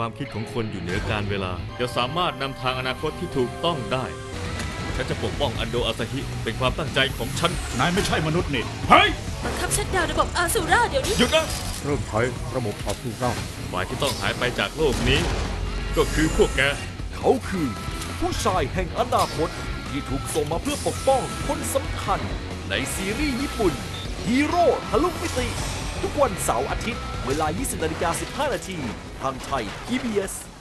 ความคิดของคนอยู่เหนือการเวลาจะสามารถนำทางอนาคตที่ถูกต้องได้ฉันจะปกป้องอันโดอาซาฮิเป็นความตั้งใจของฉันนายไม่ใช่มนุษย์นี่เฮ้ยบังคับชัดดาวน์ระบบอาซูราเดี๋ยวนี้หยุดนะเริ่มใช้ระบบอัพทูร่าฝ่ายที่ต้องหายไปจากโลกนี้ก็คือพวกแกเขาคือผู้ชายแห่งอนาคตที่ถูกส่งมาเพื่อปกป้องคนสำคัญในซีรีส์ญี่ปุ่นฮีโร่ทะลุมิติทุกวันเสาร์อาทิตย์เวลา 20:15 น.ทางไทย PBS